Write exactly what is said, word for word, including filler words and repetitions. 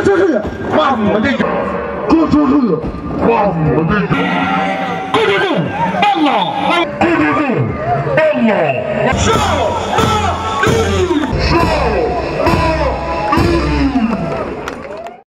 出去！mamma di Dio! Go出去！mamma di Dio! Go出去！Allah！Go出去！Allah！